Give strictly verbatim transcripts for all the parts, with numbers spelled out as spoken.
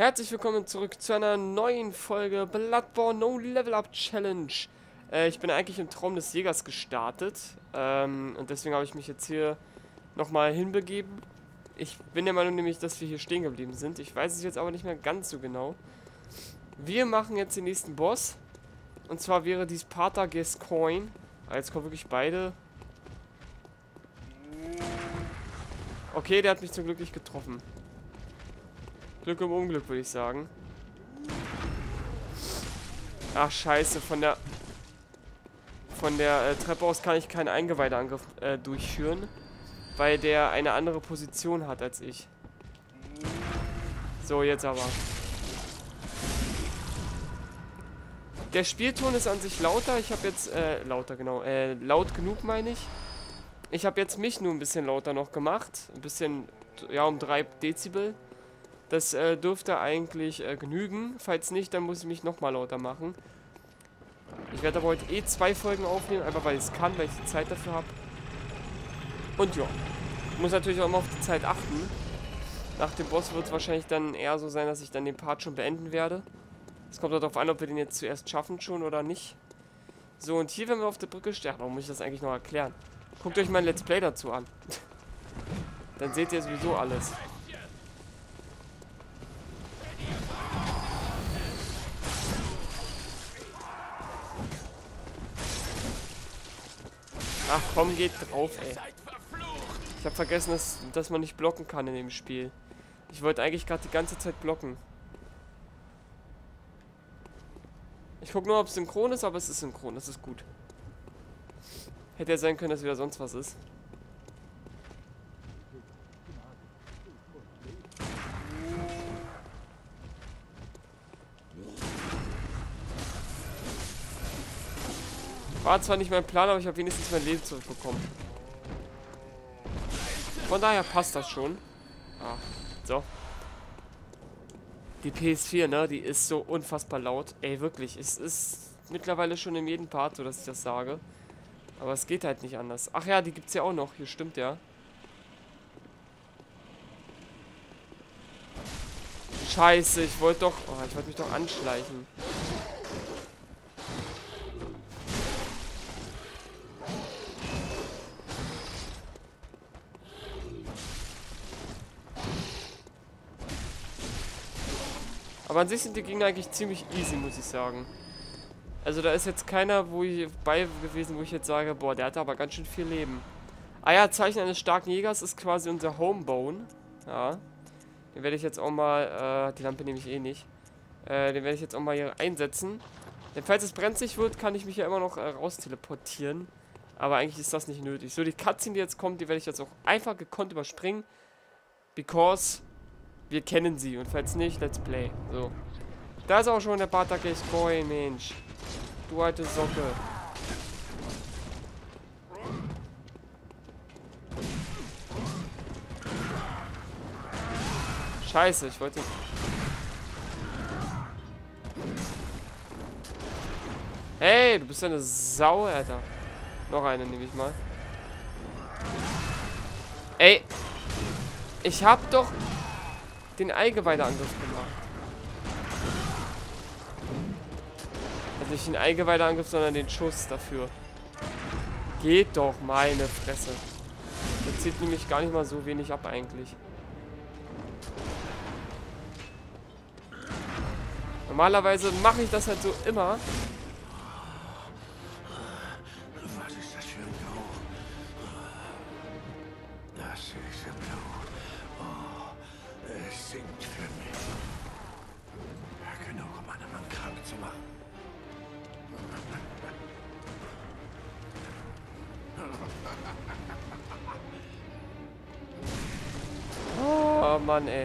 Herzlich willkommen zurück zu einer neuen Folge Bloodborne No Level Up Challenge. Äh, ich bin eigentlich im Traum des Jägers gestartet. Ähm, und deswegen habe ich mich jetzt hier nochmal hinbegeben. Ich bin der Meinung nämlich, dass wir hier stehen geblieben sind. Ich weiß es jetzt aber nicht mehr ganz so genau. Wir machen jetzt den nächsten Boss. Und zwar wäre dies Pater Gascoigne. Ah, jetzt kommen wirklich beide. Okay, der hat mich zum Glück nicht getroffen. Glück im Unglück, würde ich sagen. Ach, scheiße. Von der von der äh, Treppe aus kann ich keinen Eingeweideangriff äh, durchführen, weil der eine andere Position hat als ich. So, jetzt aber. Der Spielton ist an sich lauter. Ich habe jetzt, äh, lauter, genau, äh, laut genug, meine ich. Ich habe jetzt mich nur ein bisschen lauter noch gemacht. Ein bisschen, ja, um drei Dezibel. Das äh, dürfte eigentlich äh, genügen. Falls nicht, dann muss ich mich nochmal lauter machen. Ich werde aber heute eh zwei Folgen aufnehmen, einfach weil ich es kann, weil ich die Zeit dafür habe. Und ja, ich muss natürlich auch immer auf die Zeit achten. Nach dem Boss wird es wahrscheinlich dann eher so sein, dass ich dann den Part schon beenden werde. Es kommt darauf an, ob wir den jetzt zuerst schaffen schon oder nicht. So, und hier, wenn wir auf der Brücke stehen, warum muss ich das eigentlich noch erklären? Guckt euch mein Let's Play dazu an. Dann seht ihr sowieso alles. Ach komm, geht drauf, ey. Ich habe vergessen, dass, dass man nicht blocken kann in dem Spiel. Ich wollte eigentlich gerade die ganze Zeit blocken. Ich gucke nur, ob es synchron ist, aber es ist synchron. Das ist gut. Hätte ja sein können, dass wieder sonst was ist. War zwar nicht mein Plan, aber ich habe wenigstens mein Leben zurückbekommen. Von daher passt das schon. Ah, so. Die P S vier, ne, die ist so unfassbar laut. Ey, wirklich, es ist mittlerweile schon in jedem Part so, dass ich das sage. Aber es geht halt nicht anders. Ach ja, die gibt's ja auch noch. Hier stimmt ja. Scheiße, ich wollte doch... Oh, ich wollte mich doch anschleichen. Aber an sich sind die Gegner eigentlich ziemlich easy, muss ich sagen. Also da ist jetzt keiner wo ich bei gewesen, wo ich jetzt sage, boah, der hat aber ganz schön viel Leben. Ah ja, Zeichen eines starken Jägers ist quasi unser Homebone. Ja. Den werde ich jetzt auch mal, äh, die Lampe nehme ich eh nicht. Äh, den werde ich jetzt auch mal hier einsetzen. Denn falls es brenzlig wird, kann ich mich ja immer noch äh, raus teleportieren. Aber eigentlich ist das nicht nötig. So, die Cutscene, die jetzt kommt, die werde ich jetzt auch einfach gekonnt überspringen. Because... wir kennen sie und falls nicht, let's play. So. Da ist auch schon der Pater Gascoigne, Mensch. Du alte Socke. Scheiße, ich wollte... Hey, du bist ja eine Sau, Alter. Noch eine nehme ich mal. Ey. Ich hab doch... den Eingeweideangriff gemacht. Also nicht den Eingeweideangriff, sondern den Schuss dafür. Geht doch, meine Fresse. Das zieht nämlich gar nicht mal so wenig ab eigentlich. Normalerweise mache ich das halt so immer. Was ist das für ein Geruch? Das ist Blut. Oh, es singt für mich. Genug, um einen Mann krank zu machen. Oh Mann, ey.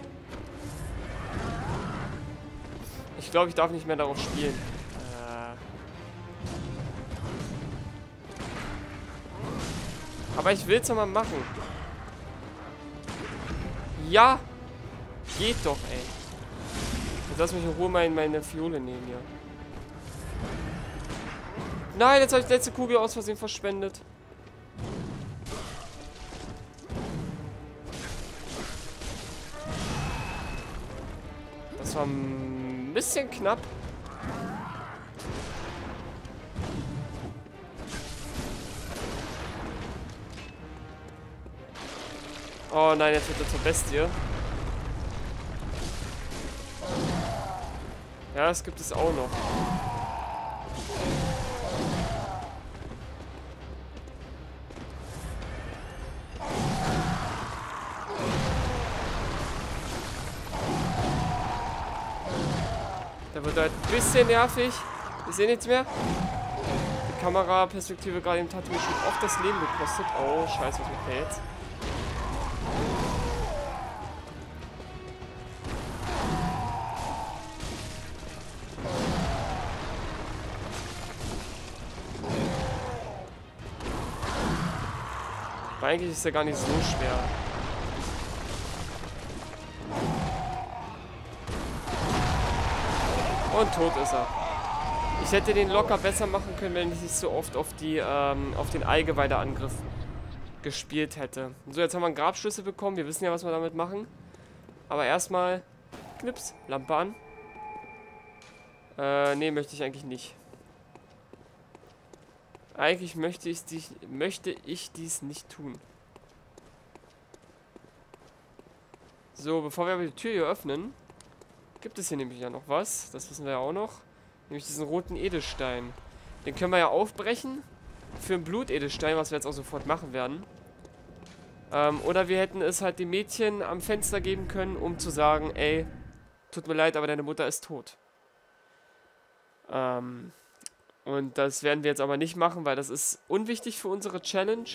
Ich glaube, ich darf nicht mehr darauf spielen. Äh. Aber ich will es doch mal machen. Ja. Geht doch, ey. Jetzt lass mich in Ruhe meine, meine Fiole nehmen hier. Nein, jetzt habe ich die letzte Kugel aus Versehen verschwendet. Das war ein bisschen knapp. Oh nein, jetzt wird er zur Bestie. Ja, das gibt es auch noch. Da wird halt ein bisschen nervig. Ich sehe nichts mehr. Die Kameraperspektive gerade eben hat mir schon oft das Leben gekostet. Oh, scheiße, was macht der jetzt? Aber eigentlich ist er gar nicht so schwer. Und tot ist er. Ich hätte den locker besser machen können, wenn ich nicht so oft auf die ähm, auf den Allgeweideangriff gespielt hätte. So, jetzt haben wir einen Grabschlüssel bekommen. Wir wissen ja, was wir damit machen. Aber erstmal Knips, Lampe an. Äh, nee, möchte ich eigentlich nicht. Eigentlich möchte ich, dies, möchte ich dies nicht tun. So, bevor wir aber die Tür hier öffnen, gibt es hier nämlich ja noch was. Das wissen wir ja auch noch. Nämlich diesen roten Edelstein. Den können wir ja aufbrechen für einen Blutedelstein, was wir jetzt auch sofort machen werden. Ähm, oder wir hätten es halt dem Mädchen am Fenster geben können, um zu sagen, ey, tut mir leid, aber deine Mutter ist tot. Ähm... Und das werden wir jetzt aber nicht machen, weil das ist unwichtig für unsere Challenge.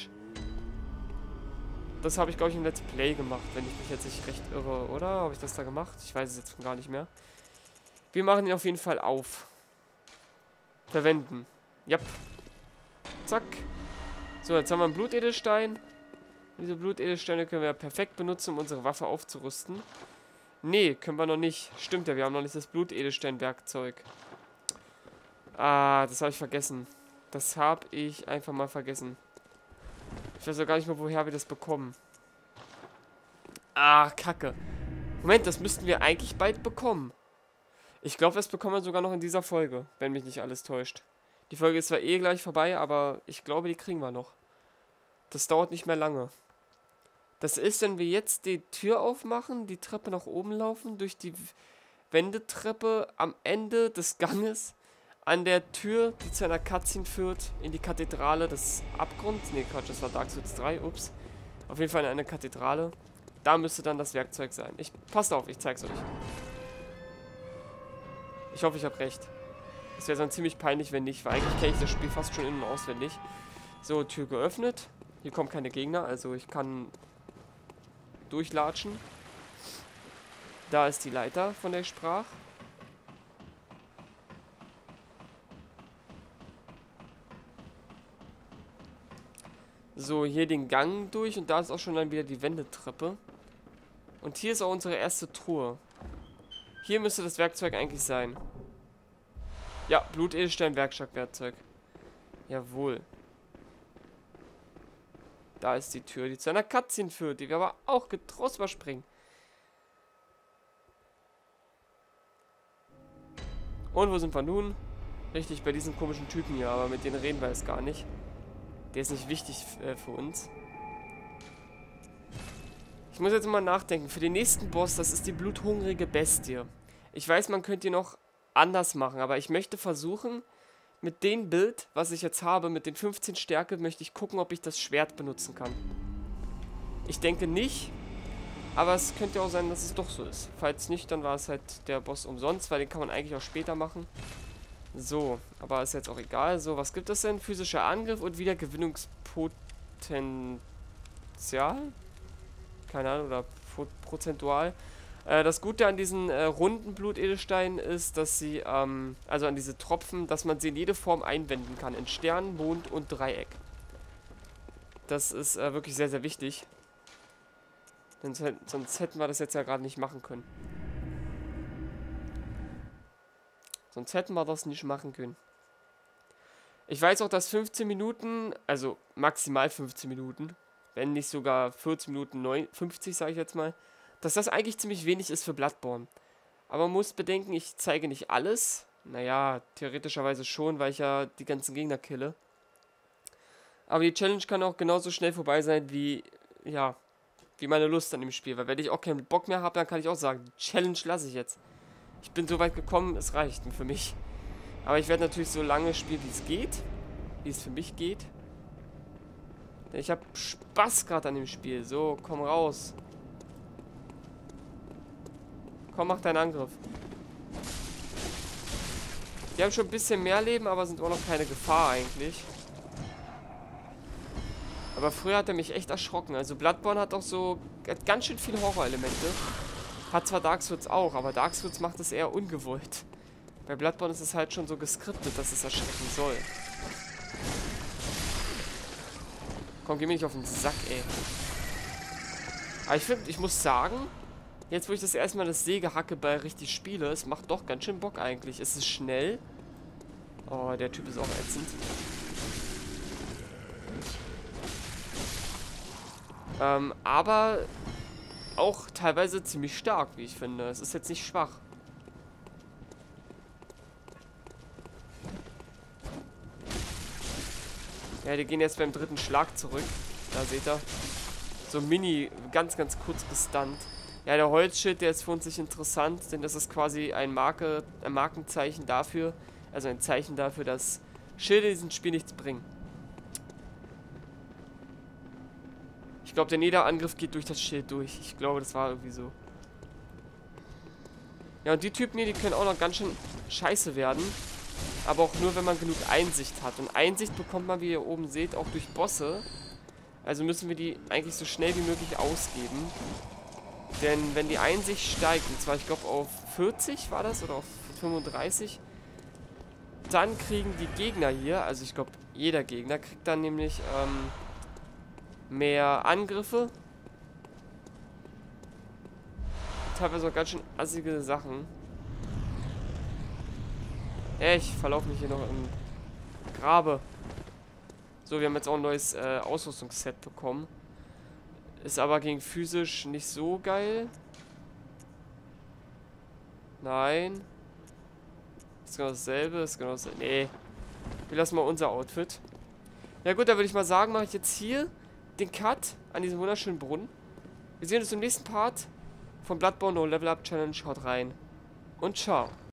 Das habe ich, glaube ich, im Let's Play gemacht, wenn ich mich jetzt nicht recht irre, oder? Habe ich das da gemacht? Ich weiß es jetzt gar nicht mehr. Wir machen ihn auf jeden Fall auf. Verwenden. Yep. Zack. So, jetzt haben wir einen Blutedelstein. Diese Blutedelsteine können wir perfekt benutzen, um unsere Waffe aufzurüsten. Nee, können wir noch nicht. Stimmt ja, wir haben noch nicht das Blutedelstein-Werkzeug. Ah, das habe ich vergessen. Das habe ich einfach mal vergessen. Ich weiß auch gar nicht mehr, woher wir das bekommen. Ah, Kacke. Moment, das müssten wir eigentlich bald bekommen. Ich glaube, das bekommen wir sogar noch in dieser Folge, wenn mich nicht alles täuscht. Die Folge ist zwar eh gleich vorbei, aber ich glaube, die kriegen wir noch. Das dauert nicht mehr lange. Das ist, wenn wir jetzt die Tür aufmachen, die Treppe nach oben laufen, durch die Wendetreppe am Ende des Ganges, an der Tür, die zu einer Cutscene führt, in die Kathedrale des Abgrunds. Ne, Quatsch, das war Dark Souls drei, ups. Auf jeden Fall in eine Kathedrale. Da müsste dann das Werkzeug sein. Ich, passt auf, ich zeig's euch. Ich hoffe, ich habe recht. Es wäre dann ziemlich peinlich, wenn nicht, weil eigentlich kenne ich das Spiel fast schon in- und auswendig. So, Tür geöffnet. Hier kommen keine Gegner, also ich kann durchlatschen. Da ist die Leiter, von der ich sprach. So, hier den Gang durch und da ist auch schon dann wieder die Wendetreppe. Und hier ist auch unsere erste Truhe. Hier müsste das Werkzeug eigentlich sein. Ja, Blutedelstein-Werkzeug. Jawohl. Da ist die Tür, die zu einer Cutscene führt, die wir aber auch getrost überspringen. Und wo sind wir nun? Richtig, bei diesen komischen Typen hier, aber mit denen reden wir jetzt gar nicht. Der ist nicht wichtig äh, für uns. Ich muss jetzt mal nachdenken. Für den nächsten Boss, das ist die bluthungrige Bestie. Ich weiß, man könnte ihn noch anders machen, aber ich möchte versuchen, mit dem Bild, was ich jetzt habe, mit den fünfzehn Stärke, möchte ich gucken, ob ich das Schwert benutzen kann. Ich denke nicht, aber es könnte auch sein, dass es doch so ist. Falls nicht, dann war es halt der Boss umsonst, weil den kann man eigentlich auch später machen. So, aber ist jetzt auch egal. So, was gibt es denn? Physischer Angriff und Wiedergewinnungspotenzial? Keine Ahnung, oder prozentual. Äh, das Gute an diesen äh, runden Blutedelsteinen ist, dass sie, ähm, also an diese Tropfen, dass man sie in jede Form einwenden kann. In Stern, Mond und Dreieck. Das ist äh, wirklich sehr, sehr wichtig. Denn sonst hätten wir das jetzt ja gerade nicht machen können. Sonst hätten wir das nicht machen können. Ich weiß auch, dass fünfzehn Minuten, also maximal fünfzehn Minuten, wenn nicht sogar vierzehn Minuten, fünfzig sage ich jetzt mal, dass das eigentlich ziemlich wenig ist für Bloodborne. Aber man muss bedenken, ich zeige nicht alles. Naja, theoretischerweise schon, weil ich ja die ganzen Gegner kille. Aber die Challenge kann auch genauso schnell vorbei sein wie, ja, wie meine Lust an dem Spiel. Weil wenn ich auch keinen Bock mehr habe, dann kann ich auch sagen, die Challenge lasse ich jetzt. Ich bin so weit gekommen, es reicht für mich. Aber ich werde natürlich so lange spielen, wie es geht. Wie es für mich geht. Denn ich habe Spaß gerade an dem Spiel. So, komm raus. Komm, mach deinen Angriff. Die haben schon ein bisschen mehr Leben, aber sind auch noch keine Gefahr eigentlich. Aber früher hat er mich echt erschrocken. Also Bloodborne hat auch so hat ganz schön viele Horrorelemente. Hat zwar Dark Souls auch, aber Dark Souls macht es eher ungewollt. Bei Bloodborne ist es halt schon so geskriptet, dass es erschrecken soll. Komm, geh mir nicht auf den Sack, ey. Aber ich finde, ich muss sagen, jetzt wo ich das erste Mal das Sägehackeball richtig spiele, es macht doch ganz schön Bock eigentlich. Es ist schnell. Oh, der Typ ist auch ätzend. Ähm, aber auch teilweise ziemlich stark, wie ich finde. Es ist jetzt nicht schwach. Ja, die gehen jetzt beim dritten Schlag zurück. Da seht ihr. So mini, ganz, ganz kurz gestunt. Ja, der Holzschild, der ist für uns nicht interessant, denn das ist quasi ein, Marke, ein Markenzeichen dafür, also ein Zeichen dafür, dass Schilde in diesem Spiel nichts bringen. Ich glaube, der Niederangriff geht durch das Schild durch. Ich glaube, das war irgendwie so. Ja, und die Typen hier, die können auch noch ganz schön scheiße werden. Aber auch nur, wenn man genug Einsicht hat. Und Einsicht bekommt man, wie ihr oben seht, auch durch Bosse. Also müssen wir die eigentlich so schnell wie möglich ausgeben. Denn wenn die Einsicht steigt, und zwar ich glaube auf vierzig war das, oder auf fünfunddreißig, dann kriegen die Gegner hier, also ich glaube jeder Gegner, kriegt dann nämlich ähm, mehr Angriffe. Teilweise auch ganz schön assige Sachen. Ey, ich verlaufe mich hier noch im Grabe. So, wir haben jetzt auch ein neues äh, Ausrüstungsset bekommen. Ist aber gegen physisch nicht so geil. Nein. Ist genau dasselbe. Ist genau dasselbe. Nee. Wir lassen mal unser Outfit. Ja gut, dann würde ich mal sagen, mache ich jetzt hier den Cut an diesem wunderschönen Brunnen. Wir sehen uns im nächsten Part von Bloodborne No Level Up Challenge. Haut rein. Und ciao.